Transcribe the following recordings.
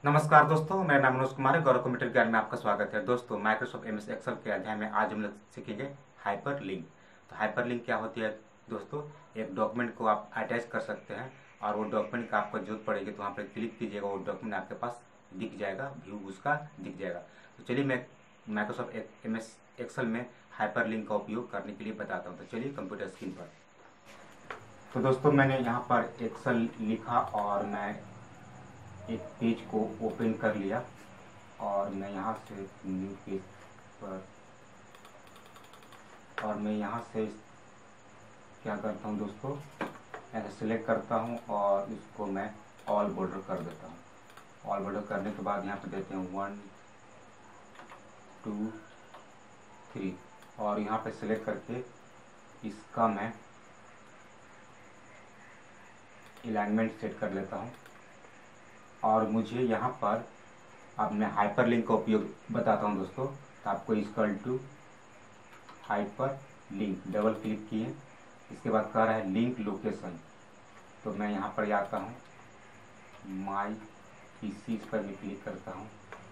नमस्कार दोस्तों, मेरा नाम मनोज कुमार है। गौरव कंप्यूटर ज्ञान में आपका स्वागत है। दोस्तों, माइक्रोसॉफ्ट एमएस एक्सेल के अध्याय में आज हम लोग सीखेंगे हाइपर लिंक। तो हाइपर लिंक क्या होती है दोस्तों? एक डॉक्यूमेंट को आप अटैच कर सकते हैं और वो डॉक्यूमेंट का आपको जरूरत पड़ेगी तो वहाँ पर क्लिक कीजिएगा, वो डॉक्यूमेंट आपके पास दिख जाएगा, व्यू उसका दिख जाएगा। तो चलिए मैं माइक्रोसॉफ्ट एमएस एक्सेल में हाइपर लिंक का उपयोग करने के लिए बताता हूँ। तो चलिए कंप्यूटर स्क्रीन पर। तो दोस्तों, मैंने यहाँ पर एक्सेल लिखा और मैं एक पेज को ओपन कर लिया और मैं यहाँ से न्यू पेज पर और मैं यहाँ से क्या करता हूँ दोस्तों, ऐसे सिलेक्ट करता हूँ और इसको मैं ऑल बॉर्डर कर देता हूँ। ऑल बॉर्डर करने के बाद यहाँ पे देते हैं 1 2 3 और यहाँ पे सिलेक्ट करके इसका मैं अलाइनमेंट सेट कर लेता हूँ। और मुझे यहाँ पर अब मैं हाइपर लिंक का उपयोग बताता हूँ दोस्तों। तो आपको equal to hyperlink double click किए, इसके बाद कह रहा है लिंक लोकेशन। तो मैं यहाँ पर जाता हूँ, माई पीसी पर भी क्लिक करता हूँ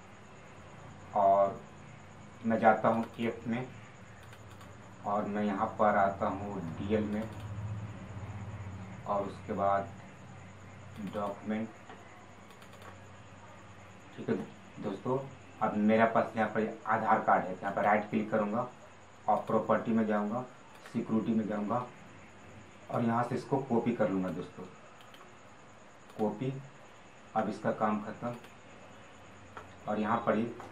और मैं जाता हूँ एफ में और मैं यहाँ पर आता हूँ डीएल में और उसके बाद डॉक्यूमेंट। ठीक है दोस्तों, अब मेरे पास यहाँ पर आधार कार्ड है। यहाँ पर राइट क्लिक करूँगा और प्रॉपर्टी में जाऊँगा, सिक्योरिटी में जाऊँगा और यहाँ से इसको कॉपी कर लूँगा दोस्तों, कॉपी। अब इसका काम खत्म और यहाँ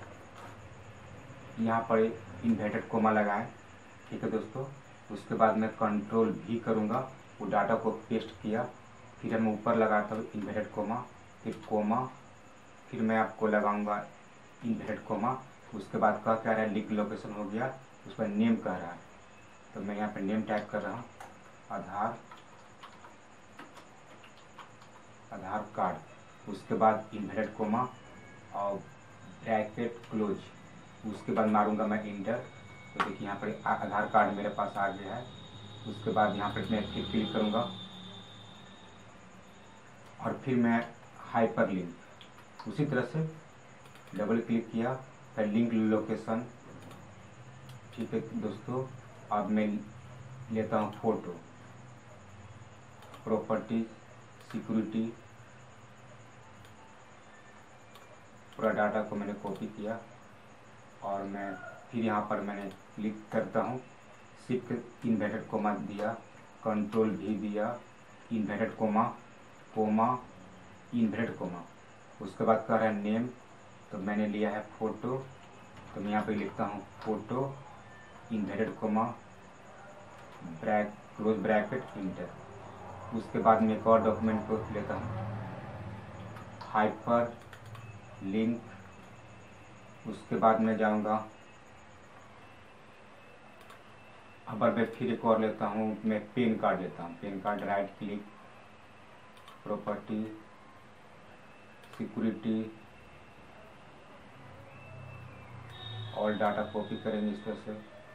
पर इन्वर्टेड कोमा लगाएं। ठीक है दोस्तों, उसके बाद मैं कंट्रोल भी करूँगा, वो डाटा को पेस्ट किया, फिर मैं ऊपर लगाता हूँ इन्वर्टेड कोमा, फिर कोमा, फिर मैं आपको लगाऊंगा इन्वर्टेड कोमा। उसके बाद क्या कह रहा है लिंक लोकेशन हो गया, उस पर नेम कह रहा है। तो मैं यहाँ पर नेम टाइप कर रहा हूँ, आधार कार्ड। उसके बाद इन्वर्टेड कोमा और ब्रैकेट क्लोज, उसके बाद मारूंगा मैं इंटर। तो देखिए यहाँ पर आधार कार्ड मेरे पास आ गया है। उसके बाद यहाँ पर मैं फिर क्लिक करूँगा और फिर मैं हाइपर लिंक उसी तरह से डबल क्लिक किया, फिर लिंक लोकेशन। ठीक है दोस्तों, अब मैं लेता हूँ फोटो, प्रॉपर्टी, सिक्योरिटी, पूरा डाटा को मैंने कॉपी किया और मैं फिर यहाँ पर मैंने क्लिक करता हूँ, शिफ्ट इन्वर्टेड कोमा दिया, कंट्रोल भी दिया, inverted comma, comma, inverted comma. उसके बाद कह रहा है नेम, तो मैंने लिया है फोटो, तो मैं यहाँ पे लिखता हूँ photo, inverted comma, close bracket, enter. उसके बाद मैं एक और डॉक्यूमेंट को लेता हूँ, हाइपर लिंक। उसके बाद मैं जाऊँगा, अब मैं फिर एक और लेता हूँ, मैं पेन कार्ड लेता हूँ, PAN card, right click, property, security, और डाटा कॉपी करेंगे इस तरह से,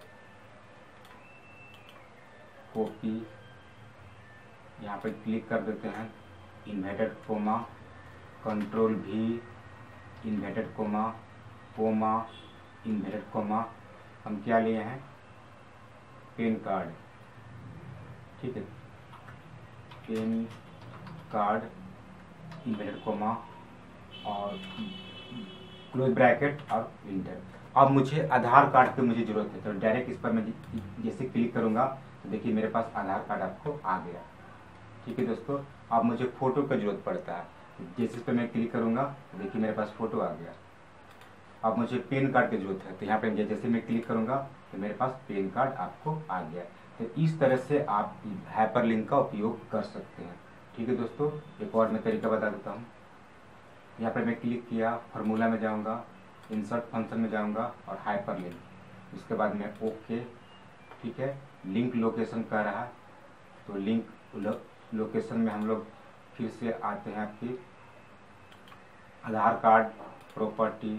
कॉपी, यहाँ पे क्लिक कर देते हैं, इन्वर्टेड कोमा, कंट्रोल भी, inverted comma, comma, inverted comma. हम क्या लिए हैं, पेन कार्ड। ठीक है, पेन कार्ड, इन्वर्टेड कोमा और क्लोज ब्रैकेट और इंटर। अब मुझे आधार कार्ड की मुझे ज़रूरत है, तो डायरेक्ट इस पर मैं जैसे क्लिक करूँगा तो देखिए मेरे पास आधार कार्ड आपको आ गया। ठीक है दोस्तों, अब मुझे फ़ोटो की ज़रूरत पड़ता है, जैसे इस पर मैं क्लिक करूँगा तो देखिए मेरे पास फ़ोटो आ गया। अब मुझे पेन कार्ड की ज़रूरत है, तो यहाँ पर जैसे मैं क्लिक करूँगा तो मेरे पास पेन कार्ड आपको आ गया। तो इस तरह से आप हाइपर लिंक का उपयोग कर सकते हैं। ठीक है दोस्तों, एक और मैं तरीका बता देता हूँ। यहाँ पर मैं क्लिक किया, फार्मूला में जाऊँगा, इंसर्ट फंक्शन में जाऊँगा और हाइपर लिंक। उसके बाद मैं ओके। ठीक है, लिंक लोकेशन कह रहा है, तो लिंक लोकेशन में हम लोग फिर से आते हैं आपकी आधार कार्ड, प्रॉपर्टी,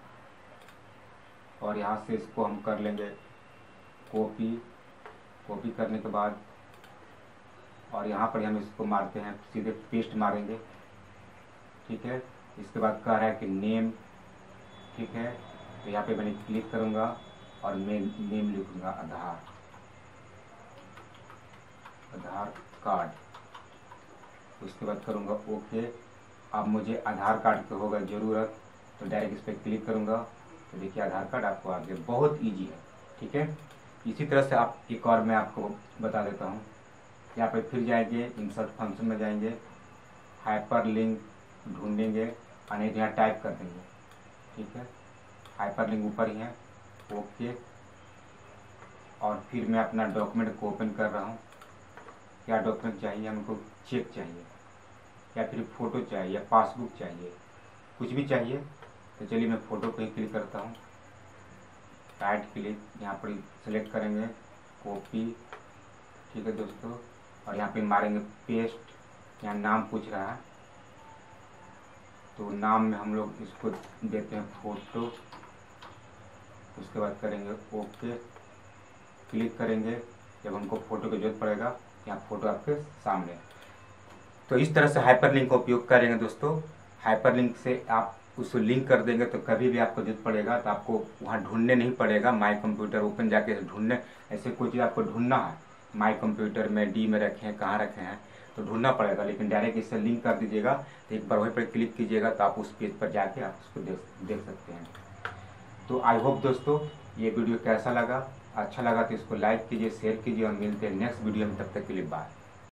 और यहाँ से इसको हम कर लेंगे कॉपी। कॉपी करने के बाद और यहाँ पर हम इसको मारते हैं, सीधे पेस्ट मारेंगे। ठीक है, इसके बाद कह रहा है कि नेम, ठीक है। तो यहाँ पे मैंने क्लिक करूँगा और मैं नेम लिखूँगा आधार कार्ड। उसके बाद करूँगा ओके। अब मुझे आधार कार्ड की होगा ज़रूरत, तो डायरेक्ट इस पर क्लिक करूँगा तो देखिए आधार कार्ड आपको आ गया। बहुत ईजी है, ठीक है। इसी तरह से आप एक और मैं आपको बता देता हूँ। यहाँ पे फिर जाएंगे, इंसर्ट फंक्शन में जाएंगे, हाइपर लिंक ढूंढेंगे और नहीं तो यहाँ टाइप कर देंगे, ठीक है। हाइपर लिंक ऊपर ही है, ओके। और फिर मैं अपना डॉक्यूमेंट को ओपन कर रहा हूँ। क्या डॉक्यूमेंट चाहिए हमको? चेक चाहिए या फिर फ़ोटो चाहिए या पासबुक चाहिए, कुछ भी चाहिए। तो चलिए मैं फ़ोटो पे ही क्लिक करता हूँ। राइट क्लिक यहाँ पर सेलेक्ट करेंगे, कॉपी, ठीक है दोस्तों। और यहाँ पे मारेंगे पेस्ट। यहाँ नाम पूछ रहा है तो नाम में हम लोग इसको देते हैं फ़ोटो। उसके बाद करेंगे ओके, क्लिक करेंगे। जब हमको फ़ोटो की जरूरत पड़ेगा यहाँ फ़ोटो आपके सामने। तो इस तरह से हाइपरलिंक का उपयोग करेंगे दोस्तों। हाइपरलिंक से आप उसको लिंक कर देंगे तो कभी भी आपको जरूरत पड़ेगा तो आपको वहाँ ढूंढने नहीं पड़ेगा। माई कंप्यूटर ओपन जाके ढूंढने, ऐसे कोई चीज़ आपको ढूंढना है माई कंप्यूटर में डी में रखे हैं, कहाँ रखे हैं तो ढूंढना पड़ेगा। लेकिन डायरेक्ट इससे लिंक कर दीजिएगा तो एक बार वहीं पर क्लिक कीजिएगा तो आप उस पेज पर जाके आप उसको देख सकते हैं। तो आई होप दोस्तों ये वीडियो कैसा लगा, अच्छा लगा तो इसको लाइक कीजिए, शेयर कीजिए और मिलते हैं नेक्स्ट वीडियो में। तब तक के लिए बाय।